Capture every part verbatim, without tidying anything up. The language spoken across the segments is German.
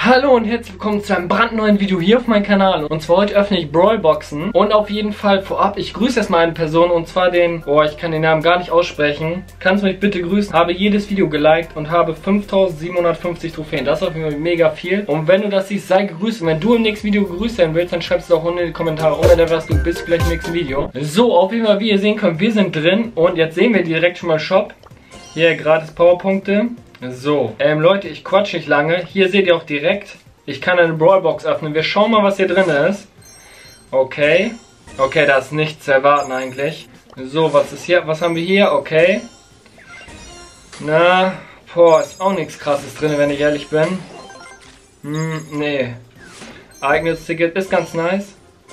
Hallo und herzlich willkommen zu einem brandneuen Video hier auf meinem Kanal. Und zwar heute öffne ich Brawlboxen. Und auf jeden Fall vorab, ich grüße erstmal eine Person, und zwar den, boah, ich kann den Namen gar nicht aussprechen. Kannst du mich bitte grüßen? Habe jedes Video geliked und habe fünftausendsiebenhundertfünfzig Trophäen. Das ist auf jeden Fall mega viel. Und wenn du das siehst, sei gegrüßt. Und wenn du im nächsten Video gegrüßt werden willst, dann schreibst du auch unten in die Kommentare. Und wenn du was, du bist vielleicht im nächsten Video. So, auf jeden Fall, wie ihr sehen könnt, wir sind drin. Und jetzt sehen wir direkt schon mal Shop. Hier gratis Powerpunkte. So, ähm, Leute, ich quatsch nicht lange. Hier seht ihr auch direkt, ich kann eine Brawlbox öffnen. Wir schauen mal, was hier drin ist. Okay. Okay, da ist nichts zu erwarten eigentlich. So, was ist hier? Was haben wir hier? Okay. Na, boah, ist auch nichts Krasses drin, wenn ich ehrlich bin. Hm, nee. Eigenes Ticket ist ganz nice.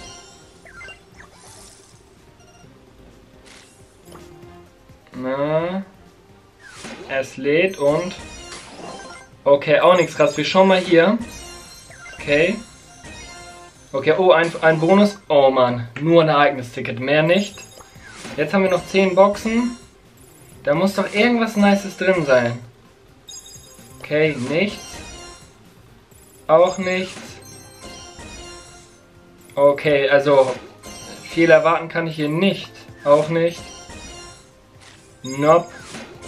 Na. Es lädt und... Okay, auch nichts krass. Wir schauen mal hier. Okay. Okay, oh, ein, ein Bonus. Oh Mann, nur ein Ereignisticket, mehr nicht. Jetzt haben wir noch zehn Boxen. Da muss doch irgendwas Nices drin sein. Okay, nichts. Auch nichts. Okay, also viel erwarten kann ich hier nicht. Auch nicht. Nope.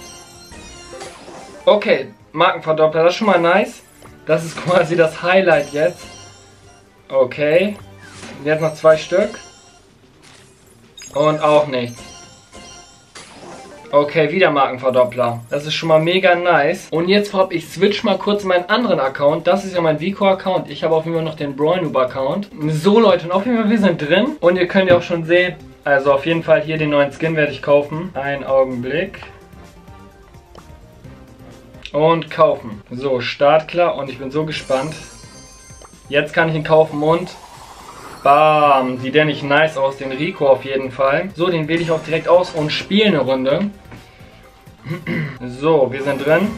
Okay, Markenverdoppler, das ist schon mal nice. Das ist quasi das Highlight jetzt. Okay. Jetzt noch zwei Stück. Und auch nichts. Okay, wieder Markenverdoppler. Das ist schon mal mega nice. Und jetzt vorab, ich switch mal kurz meinen anderen Account. Das ist ja mein Vico-Account. Ich habe auf jeden Fall noch den Brawlnoob-Account. So Leute, und auf jeden Fall, wir sind drin. Und ihr könnt ja auch schon sehen, also auf jeden Fall hier den neuen Skin werde ich kaufen. Einen Augenblick. Und kaufen. So, startklar, und ich bin so gespannt. Jetzt kann ich ihn kaufen und bam, sieht der nicht nice aus, den Rico auf jeden Fall. So, den wähle ich auch direkt aus und spiele eine Runde. So, wir sind drin.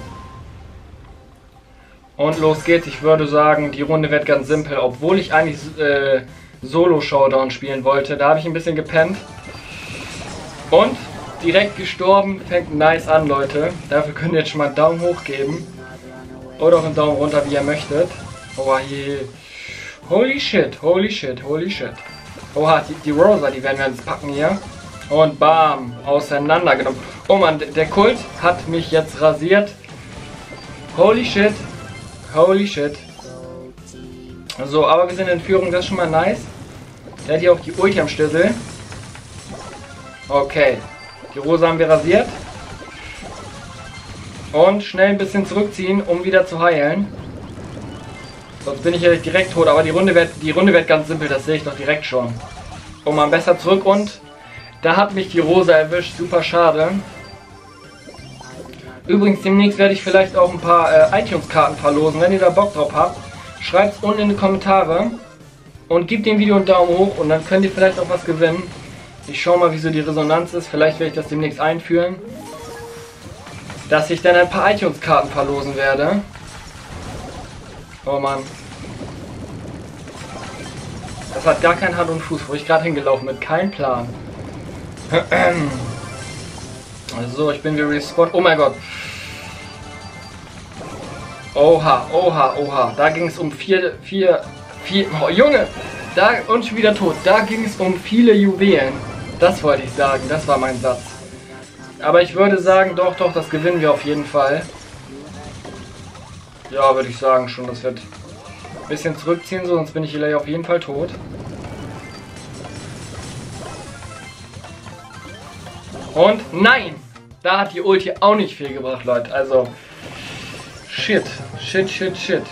Und los geht's. Ich würde sagen, die Runde wird ganz simpel, obwohl ich eigentlich äh, Solo-Showdown spielen wollte. Da habe ich ein bisschen gepennt. Und direkt gestorben, fängt nice an, Leute. Dafür könnt ihr jetzt schon mal einen Daumen hoch geben. Oder auch einen Daumen runter, wie ihr möchtet. Oh, je. Holy shit, holy shit, holy shit. Oha, die, die Rosa, die werden wir jetzt packen hier. Und bam, auseinandergenommen. Oh Mann, der Kult hat mich jetzt rasiert. Holy shit, holy shit. So, aber wir sind in Führung, das ist schon mal nice. Der hat hier auch die Ulti am Schlüssel. Okay. Die Rosa haben wir rasiert. Und schnell ein bisschen zurückziehen, um wieder zu heilen. Sonst bin ich ja direkt tot. Aber die Runde wird, die Runde wird ganz simpel, das sehe ich doch direkt schon. Oh man, besser zurück, und da hat mich die Rosa erwischt. Super schade. Übrigens, demnächst werde ich vielleicht auch ein paar äh, iTunes-Karten verlosen. Wenn ihr da Bock drauf habt, schreibt es unten in die Kommentare. Und gebt dem Video einen Daumen hoch, und dann könnt ihr vielleicht auch was gewinnen. Ich schaue mal, wieso die Resonanz ist. Vielleicht werde ich das demnächst einführen. Dass ich dann ein paar iTunes-Karten verlosen werde. Oh Mann. Das hat gar keinen Hand und Fuß, wo ich gerade hingelaufen bin. Kein Plan. So, ich bin wieder respawned. Oh mein Gott. Oha, oha, oha. Da ging es um vier, vier, vier... Oh, Junge! Da, und schon wieder tot. Da ging es um viele Juwelen. Das wollte ich sagen. Das war mein Satz. Aber ich würde sagen, doch, doch, das gewinnen wir auf jeden Fall. Ja, würde ich sagen schon. Das wird ein bisschen zurückziehen, so, sonst bin ich hier auf jeden Fall tot. Und nein! Da hat die Ulti auch nicht viel gebracht, Leute. Also, shit, shit, shit, shit.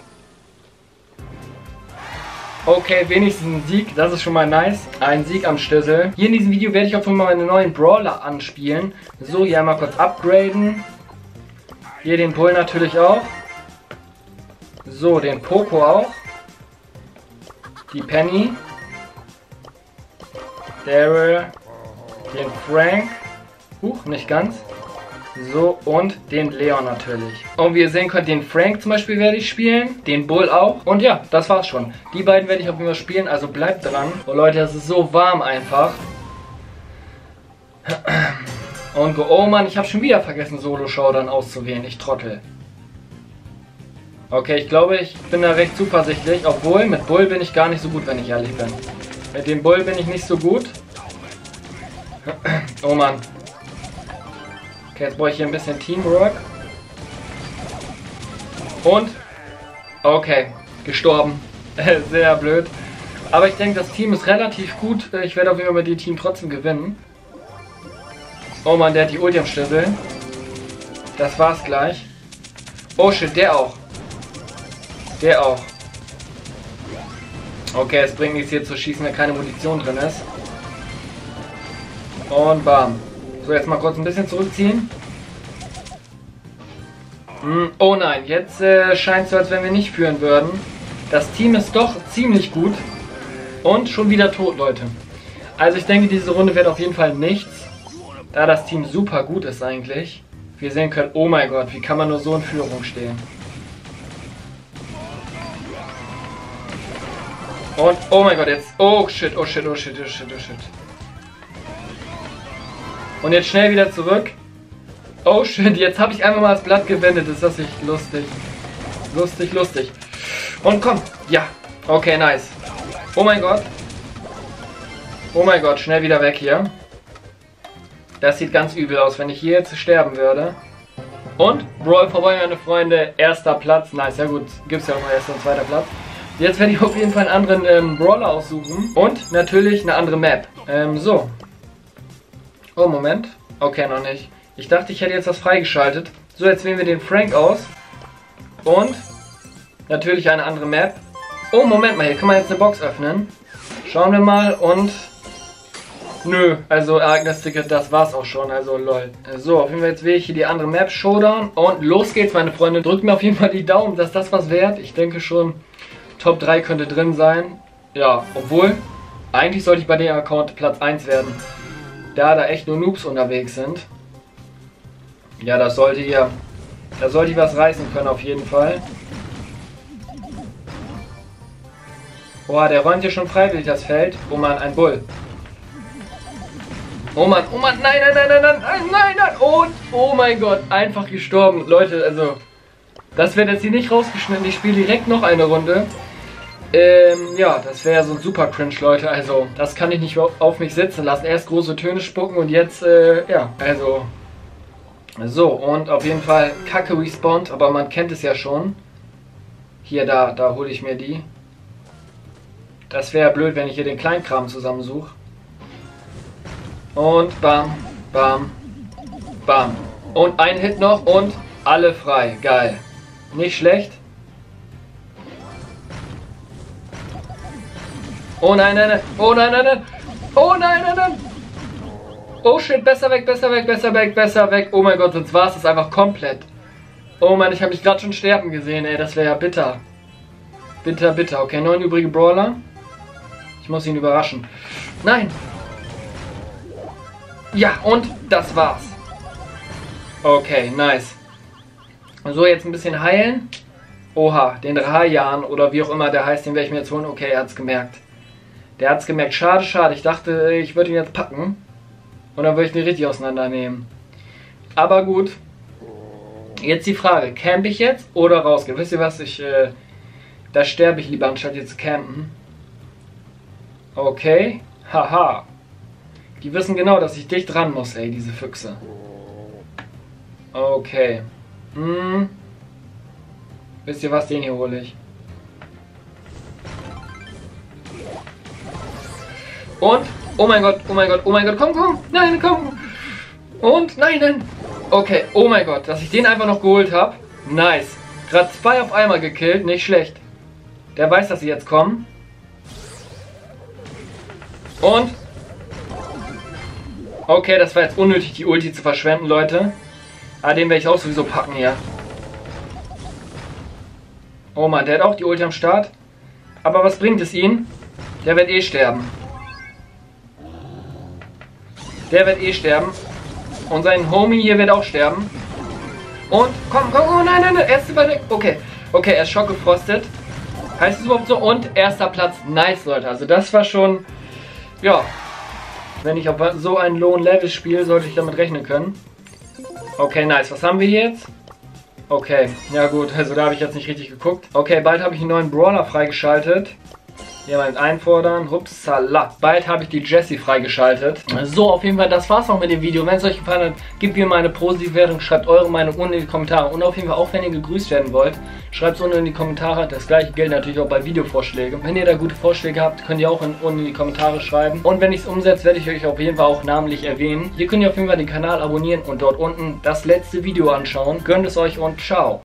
Okay, wenigstens ein Sieg, das ist schon mal nice. Ein Sieg am Schlüssel. Hier in diesem Video werde ich auch mal meine neuen Brawler anspielen. So, hier einmal kurz upgraden. Hier den Bull natürlich auch. So, den Poco auch. Die Penny. Daryl. Den Frank. Huch, nicht ganz. So, und den Leon natürlich. Und wie ihr sehen könnt, den Frank zum Beispiel werde ich spielen. Den Bull auch. Und ja, das war's schon. Die beiden werde ich auf jeden Fall spielen, also bleibt dran. Oh Leute, es ist so warm einfach. Und oh Mann, ich habe schon wieder vergessen, Solo-Showdown auszuwählen. Ich trottel. Okay, ich glaube, ich bin da recht zuversichtlich. Obwohl, mit Bull bin ich gar nicht so gut, wenn ich ehrlich bin. Mit dem Bull bin ich nicht so gut. Oh Mann. Okay, jetzt brauche ich hier ein bisschen Teamwork. Und? Okay, gestorben. Sehr blöd. Aber ich denke, das Team ist relativ gut. Ich werde auf jeden Fall mit dem Team trotzdem gewinnen. Oh Mann, der hat die Ulti am Schlüssel. Das war's gleich. Oh shit, der auch. Der auch. Okay, es bringt nichts hier zu schießen, wenn keine Munition drin ist. Und bam. So, jetzt mal kurz ein bisschen zurückziehen. Hm, oh nein, jetzt äh, scheint es so, als wenn wir nicht führen würden. Das Team ist doch ziemlich gut. Und schon wieder tot, Leute. Also ich denke, diese Runde wird auf jeden Fall nichts. Da das Team super gut ist eigentlich. Wir sehen können, oh mein Gott, wie kann man nur so in Führung stehen. Und, oh mein Gott, jetzt, oh shit, oh shit, oh shit, oh shit, oh shit. Und jetzt schnell wieder zurück. Oh shit, jetzt habe ich einfach mal das Blatt gewendet. Ist das nicht lustig? Lustig, lustig. Und komm, ja, okay, nice. Oh mein Gott. Oh mein Gott, schnell wieder weg hier. Das sieht ganz übel aus, wenn ich hier jetzt sterben würde. Und, Brawl vorbei, meine Freunde. Erster Platz. Nice, ja gut. Gibt es ja auch noch erster und zweiter Platz. Jetzt werde ich auf jeden Fall einen anderen ähm, Brawler aussuchen. Und natürlich eine andere Map. Ähm, so. Oh, Moment. Okay, noch nicht. Ich dachte, ich hätte jetzt was freigeschaltet. So, jetzt wählen wir den Frank aus. Und natürlich eine andere Map. Oh, Moment mal. Hier kann man jetzt eine Box öffnen. Schauen wir mal und... Nö, also Ereignisticket, das war's auch schon, also lol. So, auf jeden Fall jetzt wähle ich hier die andere Map, Showdown. Und los geht's, meine Freunde. Drückt mir auf jeden Fall die Daumen, dass das was wert. Ich denke schon, Top drei könnte drin sein. Ja, obwohl, eigentlich sollte ich bei dem Account Platz eins werden. Da da echt nur Noobs unterwegs sind. Ja, das sollte hier, da sollte ich was reißen können auf jeden Fall. Boah, der räumt hier schon freiwillig das Feld. Oh Mann, ein Bull. Oh Mann, oh Mann, nein, nein, nein, nein, nein, nein, nein, nein, und, oh mein Gott, einfach gestorben. Leute, also, das wird jetzt hier nicht rausgeschnitten. Ich spiele direkt noch eine Runde. Ähm, ja, das wäre so ein super Cringe, Leute. Also, das kann ich nicht auf mich sitzen lassen. Erst große Töne spucken und jetzt, äh, ja, also. So, und auf jeden Fall Kacke respawned, aber man kennt es ja schon. Hier, da, da hole ich mir die. Das wäre blöd, wenn ich hier den Kleinkram zusammensuche. Und bam, bam, bam. Und ein Hit noch und alle frei. Geil. Nicht schlecht. Oh nein, nein, nein. Oh nein, nein, nein. Oh nein, nein, nein. Oh shit, besser weg, besser weg, besser weg, besser weg. Oh mein Gott, sonst war es das einfach komplett. Oh Mann, ich habe mich gerade schon sterben gesehen, ey. Das wäre ja bitter. Bitter, bitter. Okay, neun übrige Brawler. Ich muss ihn überraschen. Nein. Ja, und das war's. Okay, nice. So, jetzt ein bisschen heilen. Oha, den Rajan oder wie auch immer der heißt, den werde ich mir jetzt holen. Okay, er hat's gemerkt. Der hat's gemerkt. Schade, schade. Ich dachte, ich würde ihn jetzt packen. Und dann würde ich den richtig auseinandernehmen. Aber gut. Jetzt die Frage. Camp ich jetzt oder rausgehen? Wisst ihr was? Ich, äh, da sterbe ich lieber, anstatt jetzt zu campen. Okay. Haha. Die wissen genau, dass ich dicht dran muss, ey, diese Füchse. Okay. Hm. Wisst ihr was? Den hier hole ich. Und, oh mein Gott, oh mein Gott, oh mein Gott, komm, komm, nein, komm. Und, nein, nein. Okay, oh mein Gott, dass ich den einfach noch geholt habe. Nice. Gerade zwei auf einmal gekillt, nicht schlecht. Der weiß, dass sie jetzt kommen. Und, okay, das war jetzt unnötig, die Ulti zu verschwenden, Leute. Ah, den werde ich auch sowieso packen hier. Oh Mann, der hat auch die Ulti am Start. Aber was bringt es ihm? Der wird eh sterben. Der wird eh sterben. Und sein Homie hier wird auch sterben. Und, komm, komm, oh nein, nein, nein, erste Ball. Okay, okay, er ist schockgefrostet. Heißt es überhaupt so? Und erster Platz, nice, Leute. Also das war schon, ja, wenn ich auf so ein Low Level spiele, sollte ich damit rechnen können. Okay, nice. Was haben wir jetzt? Okay, ja gut, also da habe ich jetzt nicht richtig geguckt. Okay, bald habe ich einen neuen Brawler freigeschaltet. Jemand einfordern. Hupsala. Bald habe ich die Jessie freigeschaltet. So, auf jeden Fall, das war's auch mit dem Video. Wenn es euch gefallen hat, gebt mir meine positive Wertung, schreibt eure Meinung unten in die Kommentare. Und auf jeden Fall auch, wenn ihr gegrüßt werden wollt, schreibt es unten in die Kommentare. Das gleiche gilt natürlich auch bei Videovorschlägen. Wenn ihr da gute Vorschläge habt, könnt ihr auch in, unten in die Kommentare schreiben. Und wenn ich es umsetze, werde ich euch auf jeden Fall auch namentlich erwähnen. Hier könnt ihr auf jeden Fall den Kanal abonnieren und dort unten das letzte Video anschauen. Gönnt es euch und ciao.